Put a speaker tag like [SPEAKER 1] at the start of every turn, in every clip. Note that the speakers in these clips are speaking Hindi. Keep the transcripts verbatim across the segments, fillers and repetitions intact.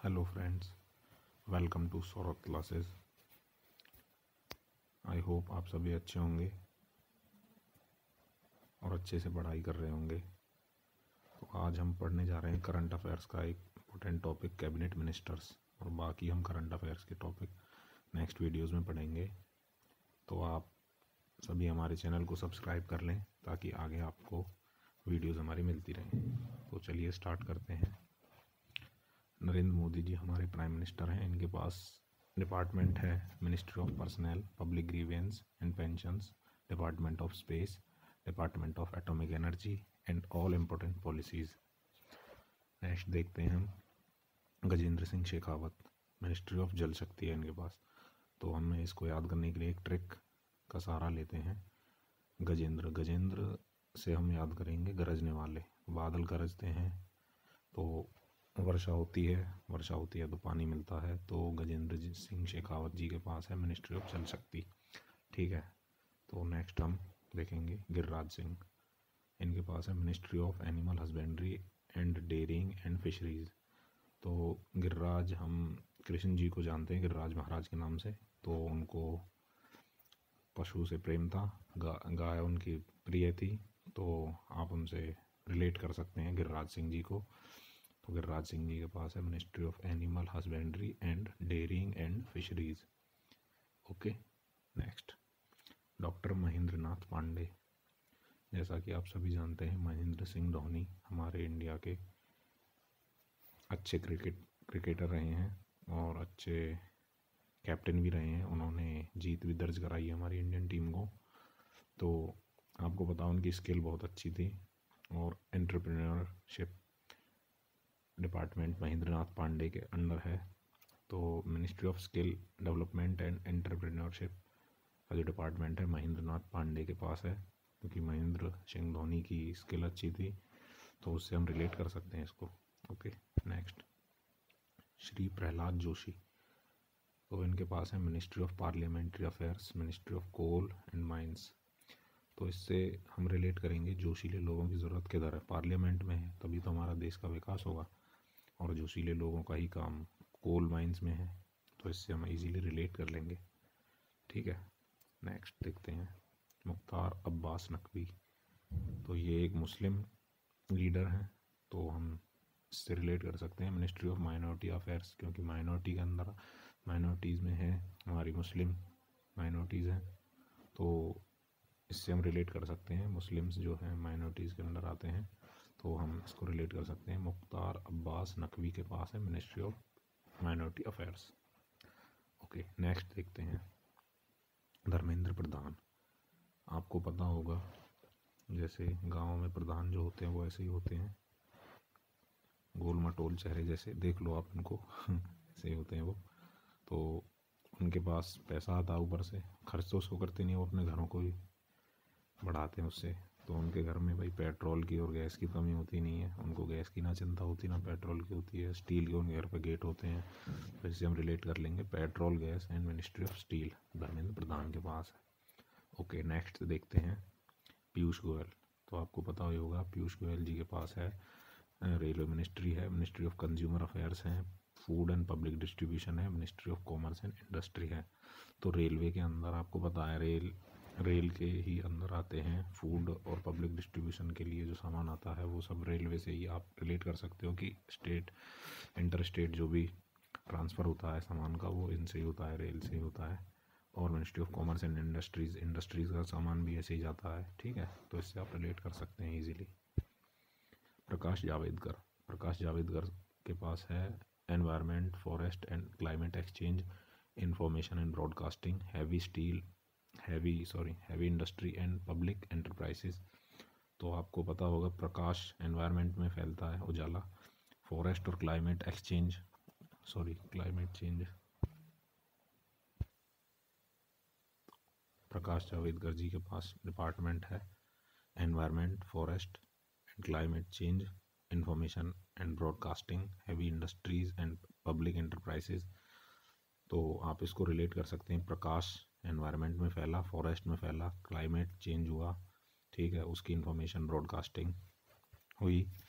[SPEAKER 1] Hello friends, welcome to Saurabh classes. I hope आप सभी अच्छे होंगे और अच्छे से पढ़ाई कर रहे होंगे। तो आज हम पढ़ने जा रहे हैं करंट अफेयर्स का एक इम्पोर्टेंट टॉपिक, कैबिनेट मिनिस्टर्स, और बाकी हम करंट अफेयर्स के टॉपिक नेक्स्ट वीडियोस में पढ़ेंगे। तो आप सभी हमारे चैनल को सब्सक्राइब कर लें ताकि आगे आपको वीडियोस हमारी मिलती रहें। तो चलिए स्टार्ट करते हैं। नरेंद्र मोदी जी हमारे प्राइम मिनिस्टर हैं। इनके पास डिपार्टमेंट है ministry of personnel, public grievances and pensions, department of space, department of atomic energy and all important policies. Next देखते हैं हम गजेंद्र सिंह शेखावत, मिनिस्ट्री ऑफ जल शक्ति है इनके पास। तो हमें इसको याद करने के लिए एक ट्रिक का सहारा लेते हैं। गजेंद्र गजेंद्र से हम याद करेंगे गरजने वाले। बादल गरजते हैं तो वर्षा होती है, वर्षा होती है तो पानी मिलता है। तो गजेंद्र सिंह शेखावत जी के पास है मिनिस्ट्री ऑफ जल शक्ति। ठीक है। तो नेक्स्ट हम देखेंगे गिरिराज सिंह। इनके पास है ministry of animal husbandry and dairying and fisheries. तो गिरिराज, हम कृष्ण जी को जानते हैं गिरिराज महाराज के नाम से। तो उनको पशु से प्रेम था, गा, गाय उनकी प्रिय थी। तो आप उनसे रिलेट कर सकते हैं गिरिराज सिंह जी को। तो गिरिराज सिंह जी के पास है ministry of animal husbandry and dairying and fisheries. Okay. Next doctor Mahendra Nath Pandey. जैसा कि आप सभी जानते हैं महेंद्र सिंह धोनी हमारे इंडिया के अच्छे क्रिकेट क्रिकेटर रहे हैं और अच्छे कैप्टन भी रहे हैं। उन्होंने जीत भी दर्ज कराई है हमारी इंडियन टीम को। तो आपको पता उनकी स्किल बहुत अच्छी थी और एंटरप्रेन्योरशिप डिपार्टमेंट महेंद्र नाथ पांडे के अंडर है। तो ministry of skill development and entrepreneurship का जो डिपार्टमेंट है महेंद्र नाथ पांडे के पास है, क्योंकि महेंद्र सिंह धोनी की स्किल अच्छी थी तो उससे हम रिलेट कर सकते हैं इसको। ओके। नेक्स्ट श्री प्रहलाद जोशी। तो इनके पास है ministry of parliamentary affairs, ministry of coal and mines. तो इससे हम रिलेट करेंगे जोशीले लोगों की ज़रूरत किधर है, पार्लियामेंट में है तभी तो हमारा देश का विकास होगा, और जोशीले लोगों का ही काम कोल माइंस में है। तो इससे हम इजीली रिलेट कर लेंगे। ठीक है। नेक्स्ट देखते हैं मुख्तार अब्बास नकवी। तो ये एक मुस्लिम लीडर हैं, तो हम इससे रिलेट कर सकते हैं मिनिस्ट्री ऑफ माइनॉरिटी अफेयर्स, क्योंकि माइनॉरिटी के अंदर माइनॉरिटीज़ में है हमारी मुस्लिम माइनॉरिटीज़ हैं। तो इससे हम रिलेट कर सकते हैं, मुस्लिम्स जो हैं माइनॉरिटीज़ के अंदर आते हैं, तो हम इसको रिलेट कर सकते हैं। मुख्तार अब्बास नकवी के पास है ministry of minority affairs. Okay. Next देखते हैं धर्मेंद्र प्रधान। आपको पता होगा जैसे गांव में प्रधान जो होते हैं वो ऐसे ही होते हैं, गोल मटोल चेहरे जैसे, देख लो आप उनको ऐसे ही होते हैं वो। तो उनके पास पैसा आता है, ऊपर से खर्च तो उसको करते नहीं, वो अपने घरों को भी बढ़ाते हैं उससे। तो उनके घर में भाई पेट्रोल की और गैस की कमी होती नहीं है, उनको गैस की ना चिंता होती ना पेट्रोल की होती है। स्टील के उनके घर पे गेट होते हैं, तो इससे हम रिलेट कर लेंगे petrol, gas and ministry of steel Dharmendra Pradhan के पास है। ओके। नेक्स्ट देखते हैं पीयूष गोयल। तो आपको पता ही होगा पीयूष गोयल जी के पास है रेलवे मिनिस्ट्री है, मिनिस्ट्री ऑफ कंज्यूमर अफेयर्स हैं, फूड एंड पब्लिक डिस्ट्रीब्यूशन है, ministry of commerce and industry है। तो रेलवे के अंदर आपको पता है रेल रेल के ही अंदर आते हैं फूड और पब्लिक डिस्ट्रीब्यूशन के लिए जो सामान आता है वो सब रेलवे से ही आप रिलेट कर सकते हो कि स्टेट इंटर स्टेट जो भी ट्रांसफ़र होता है सामान का वो इनसे ही होता है, रेल से ही होता है। और ministry of commerce and industries industries का सामान भी ऐसे ही जाता है। ठीक है। तो इससे आप रिलेट कर सकते हैं ईजीली। प्रकाश जावड़ेकर। प्रकाश जावड़ेकर के पास है environment, forest and climate exchange, information and broadcasting, heavy steel heavy sorry heavy industry and public enterprises. तो आपको पता होगा प्रकाश एनवायरनमेंट में फैलता है उजाला, फॉरेस्ट और climate exchange sorry climate change Prakash Javadekar ji के पास डिपार्टमेंट है environment, forest and climate change, information and broadcasting, heavy industries and public enterprises. तो आप इसको रिलेट कर सकते हैं, प्रकाश एनवायरनमेंट में फैला, फॉरेस्ट में फैला, क्लाइमेट चेंज हुआ, ठीक है, उसकी इंफॉर्मेशन ब्रॉडकास्टिंग हुई,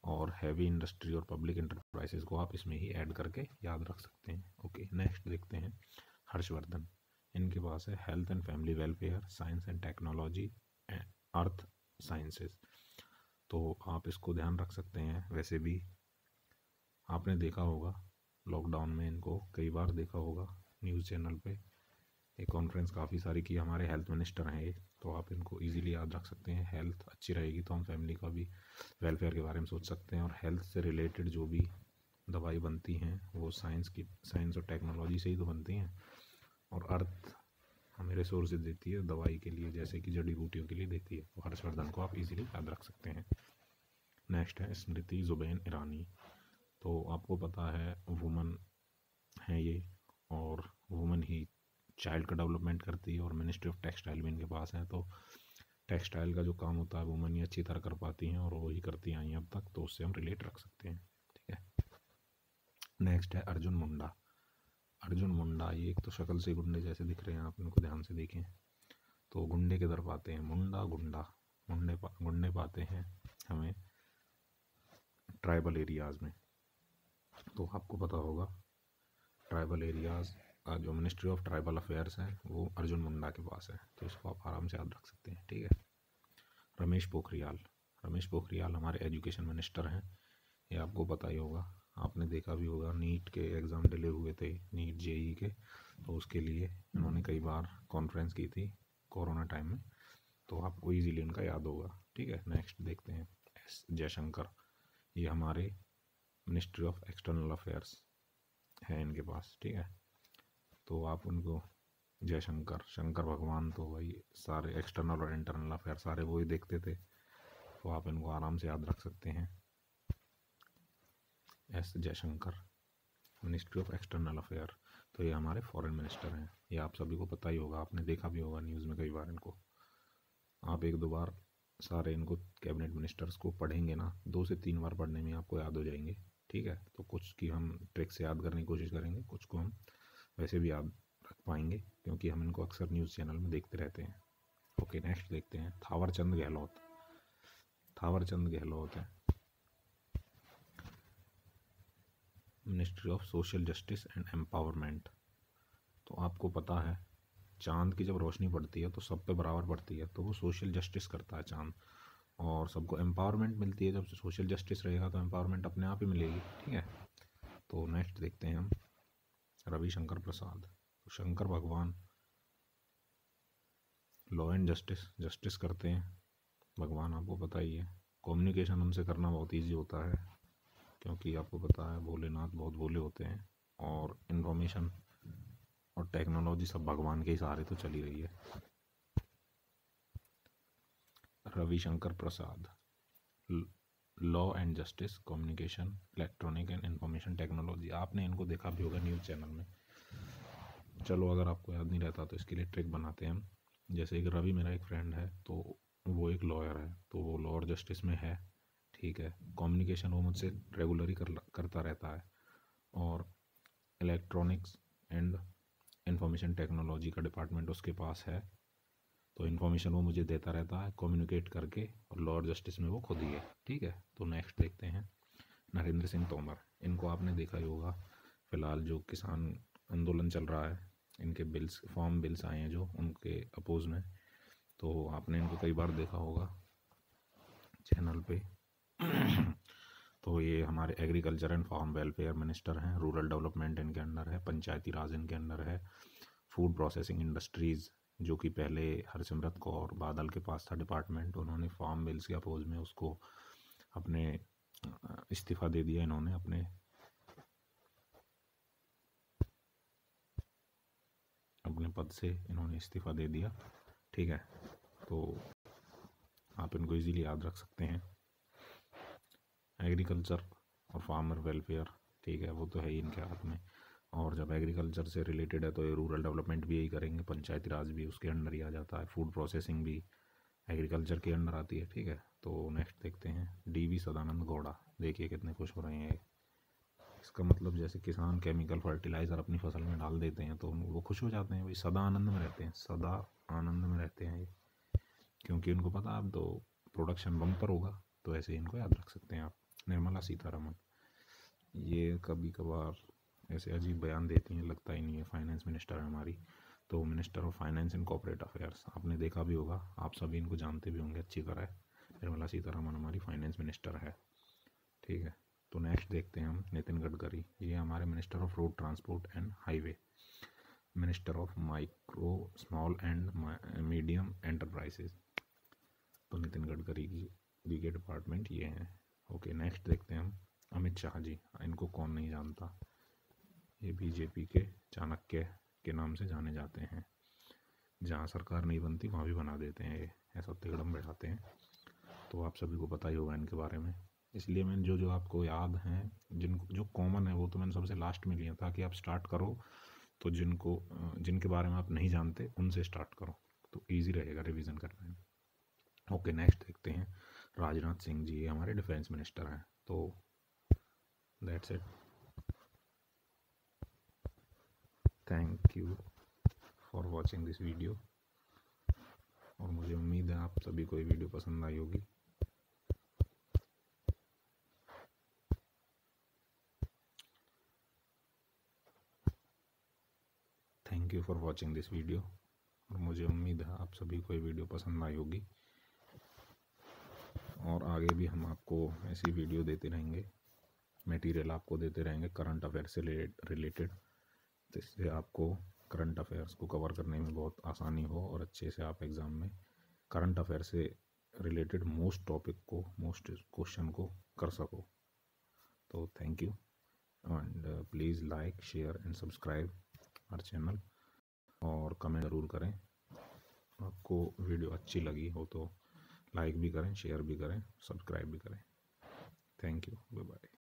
[SPEAKER 1] और हैवी इंडस्ट्री और पब्लिक इंटरप्राइजेस को आप इसमें ही ऐड करके याद रख सकते हैं। ओके, नेक्स्ट देखते हैं हर्षवर्धन। इनके पास है health and family welfare, science and technology, earth sciences. तो आप इसको ध्यान रख सकते हैं। वैसे भी आपने देखा होगा लॉकडाउन में इनको कई बार देखा होगा न्यूज़ चैनल पे, एक कॉन्फ्रेंस काफ़ी सारी की, हमारे हेल्थ मिनिस्टर हैं ये, तो आप इनको इजीली याद रख सकते हैं। हेल्थ अच्छी रहेगी तो हम फैमिली का भी वेलफेयर के बारे में सोच सकते हैं, और हेल्थ से रिलेटेड जो भी दवाई बनती हैं वो साइंस की साइंस और टेक्नोलॉजी से ही तो बनती हैं। और अर्थ हमें रिसोर्सेज देती है दवाई के लिए, जैसे कि जड़ी बूटियों के लिए देती है। तो हर्षवर्धन को आप इजीली याद रख सकते हैं। नेक्स्ट है स्मृति जुबैन ईरानी। तो आपको पता है वुमन है ये, और वुमन ही चाइल्ड का डेवलपमेंट करती है, और मिनिस्ट्री ऑफ टेक्सटाइल भी इनके पास है। तो टेक्सटाइल का जो काम होता है वुमन ही अच्छी तरह कर पाती हैं, और वही करती आई हैं अब तक, तो उससे हम रिलेट रख सकते हैं। ठीक है, नेक्स्ट है अर्जुन मुंडा। अर्जुन मुंडा, ये एक तो शक्ल से गुंडे जैसे दिख रहे हैं, आप इनको ध्यान से देखें तो गुंडे की तरफ आते हैं। मुंडा गुंडा मुंडे पा, गुंडे पाते हैं हमें ट्राइबल एरियाज़ में। तो आपको पता होगा ट्राइबल एरियाज़ का जो मिनिस्ट्री ऑफ ट्राइबल अफेयर्स है वो अर्जुन मुंडा के पास है, तो इसको आप आराम से याद रख सकते हैं। ठीक है, रमेश पोखरियाल। रमेश पोखरियाल हमारे एजुकेशन मिनिस्टर हैं, ये आपको पता ही होगा, आपने देखा भी होगा नीट के एग्ज़ाम डिले हुए थे, नीट जेई के, तो उसके लिए इन्होंने कई बार कॉन्फ्रेंस की थी कोरोना टाइम में, तो आपको इजीली इनका याद होगा। ठीक है, नेक्स्ट देखते हैं एस जयशंकर। ये हमारे मिनिस्ट्री ऑफ एक्सटर्नल अफेयर्स है इनके पास। ठीक है, तो आप उनको जयशंकर, शंकर भगवान, तो भाई सारे एक्सटर्नल और इंटरनल अफेयर सारे वो ही देखते थे, तो आप इनको आराम से याद रख सकते हैं। S Jaishankar, ministry of external affair, तो ये हमारे फॉरेन मिनिस्टर हैं। ये आप सभी को पता ही होगा, आपने देखा भी होगा न्यूज़ में कई बार इनको। आप एक दो बार सारे इनको कैबिनेट मिनिस्टर्स को पढ़ेंगे ना, दो से तीन बार पढ़ने में आपको याद हो जाएंगे। ठीक है, तो कुछ की हम ट्रिक से याद करने की कोशिश करेंगे, कुछ को हम वैसे भी याद रख पाएंगे क्योंकि हम इनको अक्सर न्यूज़ चैनल में देखते रहते हैं। ओके, नेक्स्ट देखते हैं थावर चंद गहलोत। थावर चंद गहलोत है ministry of social justice and empowerment. तो आपको पता है चांद की जब रोशनी पड़ती है तो सब पे बराबर पड़ती है, तो वो सोशल जस्टिस करता है चांद, और सबको एम्पावरमेंट मिलती है। जब सोशल जस्टिस रहेगा तो एम्पावरमेंट अपने आप ही मिलेगी। ठीक है, तो नेक्स्ट देखते हैं हम रविशंकर प्रसाद। तो शंकर भगवान लॉ एंड जस्टिस जस्टिस करते हैं भगवान, आपको पता ही है। कम्युनिकेशन उनसे करना बहुत ईजी होता है क्योंकि आपको पता है भोलेनाथ बहुत भोले होते हैं, और इन्फॉर्मेशन और टेक्नोलॉजी सब भगवान के ही सहारे तो चली रही है। Ravishankar Prasad, law and justice, communication, electronic and information technology. आपने इनको देखा भी होगा न्यूज़ चैनल में। चलो अगर आपको याद नहीं रहता तो इसके लिए ट्रिक बनाते हैं हम। जैसे एक रवि मेरा एक फ्रेंड है, तो वो एक लॉयर है, तो वो लॉ और जस्टिस में है। ठीक है, कम्युनिकेशन वो मुझसे रेगुलरली कर करता रहता है, और इलेक्ट्रॉनिक्स एंड इंफॉर्मेशन टेक्नोलॉजी का डिपार्टमेंट उसके पास है, तो इन्फॉर्मेशन वो मुझे देता रहता है कम्युनिकेट करके, और लॉ और जस्टिस में वो खुद ही है। ठीक है, तो नेक्स्ट देखते हैं नरेंद्र सिंह तोमर। इनको आपने देखा ही होगा, फ़िलहाल जो किसान आंदोलन चल रहा है, इनके बिल्स फॉर्म बिल्स आए हैं जो उनके अपोज में, तो आपने इनको कई बार देखा होगा चैनल पे। तो ये हमारे agriculture and farm welfare minister हैं, रूरल डेवलपमेंट इनके अंडर है, पंचायती राज इनके अंडर है, फूड प्रोसेसिंग इंडस्ट्रीज़ जो कि पहले हरसिमरत कौर बादल के पास था डिपार्टमेंट, उन्होंने फार्म बिल्स के अपोज में उसको अपने इस्तीफ़ा दे दिया, इन्होंने अपने अपने पद से इन्होंने इस्तीफ़ा दे दिया। ठीक है, तो आप इनको इजीली याद रख सकते हैं। एग्रीकल्चर और फार्मर वेलफेयर, ठीक है, वो तो है ही इनके हाथ में, और जब एग्रीकल्चर से रिलेटेड है तो ये रूरल डेवलपमेंट भी यही करेंगे, पंचायती राज भी उसके अंडर ही आ जाता है, फूड प्रोसेसिंग भी एग्रीकल्चर के अंडर आती है। ठीक है, तो नेक्स्ट देखते हैं डी वी सदानंद गौड़ा। देखिए कितने खुश हो रहे हैं, इसका मतलब जैसे किसान केमिकल फर्टिलाइज़र अपनी फसल में डाल देते हैं तो वो खुश हो जाते हैं, भाई सदा आनंद में रहते हैं, सदा आनंद में रहते हैं ये, क्योंकि उनको पता अब तो प्रोडक्शन बम्पर होगा, तो ऐसे इनको याद रख सकते हैं आप। निर्मला सीतारमन, ये कभी कभार ऐसे अजीब बयान देती हैं, लगता ही नहीं है फाइनेंस मिनिस्टर है हमारी। तो minister of finance and corporate affairs, आपने देखा भी होगा, आप सभी इनको जानते भी होंगे अच्छी तरह। निर्मला सीतारमन हमारी फाइनेंस मिनिस्टर है, ठीक है। तो नेक्स्ट देखते हैं हम नितिन गडकरी, ये हमारे minister of road transport and highway, minister of micro small and medium enterprises. तो नितिन गडकरी की दी के डिपार्टमेंट ये हैं। ओके, नेक्स्ट देखते हैं हम अमित शाह जी, इनको कौन नहीं जानता, ये बीजेपी के चाणक्य के नाम से जाने जाते हैं। जहाँ सरकार नहीं बनती वहाँ भी बना देते हैं, ये ऐसा तिकड़म बैठाते हैं। तो आप सभी को पता ही होगा इनके बारे में, इसलिए मैंने जो जो आपको याद हैं, जिनको जो कॉमन है वो तो मैंने सबसे लास्ट में लिया, ताकि आप स्टार्ट करो तो जिनको जिनके बारे में आप नहीं जानते उनसे स्टार्ट करो, तो ईजी रहेगा रिवीजन करने में। ओके, नेक्स्ट देखते हैं राजनाथ सिंह जी, ये हमारे डिफेंस मिनिस्टर हैं। तो that's it, thank you for watching this video, और मुझे उम्मीद है आप सभी को ये वीडियो पसंद आई होगी। Thank you for watching this video, और मुझे उम्मीद है आप सभी को ये वीडियो पसंद आई होगी, और आगे भी हम आपको ऐसी वीडियो देते रहेंगे, मटेरियल आपको देते रहेंगे करंट अफेयर से रिलेटेड, जिससे आपको करंट अफेयर्स को कवर करने में बहुत आसानी हो और अच्छे से आप एग्ज़ाम में करंट अफेयर से रिलेटेड मोस्ट टॉपिक को, मोस्ट क्वेश्चन को कर सको। तो thank you, and please like share and subscribe our channel, और कमेंट ज़रूर करें। आपको वीडियो अच्छी लगी हो तो लाइक भी करें, शेयर भी करें, सब्सक्राइब भी करें। Thank you, bye bye.